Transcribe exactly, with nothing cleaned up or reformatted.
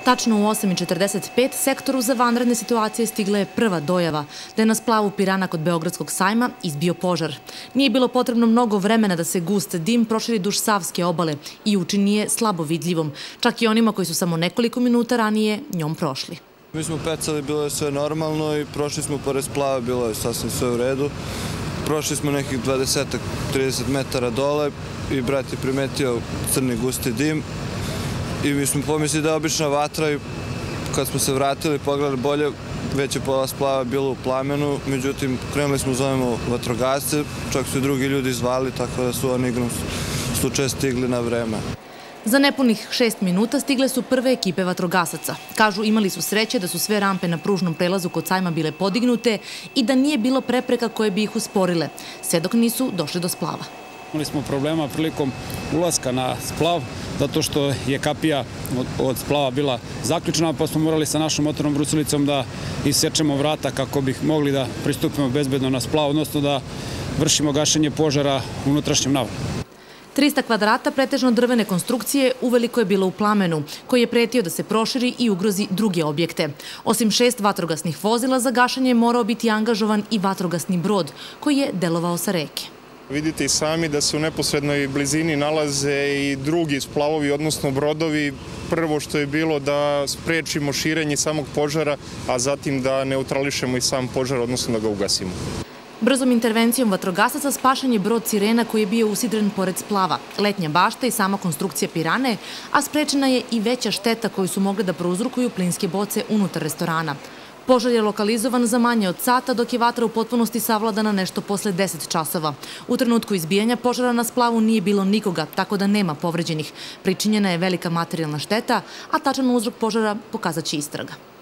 Tačno u osam i četrdeset pet sektoru za vanredne situacije stigla je prva dojava da je na splavu Pirana kod Beogradskog sajma izbio požar. Nije bilo potrebno mnogo vremena da se gust dim proširi duž Savske obale i učini je slabo vidljivom, čak i onima koji su samo nekoliko minuta ranije njom prošli. Mi smo pecali, bilo je sve normalno i prošli smo pored splava, bilo je sasvim sve u redu. Prošli smo nekih dvadeset do trideset metara dole i brat je primetio crni gusti dim. I mi smo pomislili da je obična vatra i kad smo se vratili, pogledali bolje, već je pola splava bilo u plamenu, međutim krenuli smo zovemo vatrogasce, čak su i drugi ljudi zvali, tako da su oni igrom slučaja stigli na vreme. Za nepunih šest minuta stigle su prve ekipe vatrogasaca. Kažu, imali su sreće da su sve rampe na pružnom prelazu kod sajma bile podignute i da nije bilo prepreka koje bi ih usporile, sve dok nisu došli do splava. Imali smo problema prilikom ulaska na splav, zato što je kapija od splava bila zaključena, pa smo morali sa našom motornom brusilicom da isečemo vrata kako bi mogli da pristupimo bezbedno na splav, odnosno da vršimo gašenje požara u unutrašnjem navodu. trista kvadrata pretežno drvene konstrukcije uveliko je bilo u plamenu, koji je pretio da se proširi i ugrozi druge objekte. Osim šest vatrogasnih vozila, za gašenje je morao biti angažovan i vatrogasni brod, koji je delovao sa reke. Vidite i sami da se u neposrednoj blizini nalaze i drugi splavovi, odnosno brodovi. Prvo što je bilo da sprečimo širenje samog požara, a zatim da neutrališemo i sam požar, odnosno da ga ugasimo. Brzom intervencijom vatrogasaca spašen je brod Sirena koji je bio usidren pored splava, letnja bašta i sama konstrukcija Pirane, a sprečena je i veća šteta koju su mogle da prouzrokuju plinske boce unutar restorana. Požar je lokalizovan za manje od sata, dok je vatra u potpunosti savladana nešto posle deset časova. U trenutku izbijanja požara na splavu nije bilo nikoga, tako da nema povređenih. Pričinjena je velika materijalna šteta, a tačan uzrok požara pokazat će istraga.